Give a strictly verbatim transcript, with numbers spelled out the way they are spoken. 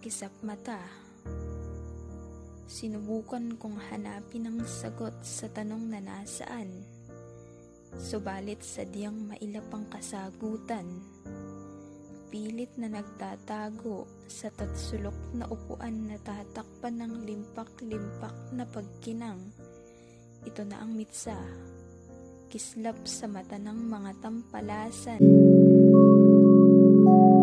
kisap mata. Sinubukan kong hanapin ang sagot sa tanong na nasaan. Subalit sadyang mailap ang kasagutan. Pilit na nagtatago sa tatsulok na upuan na tatakpan ng limpak-limpak na pagkinang. Ito na ang mitsa, kislap sa mata ng mga tampalasan.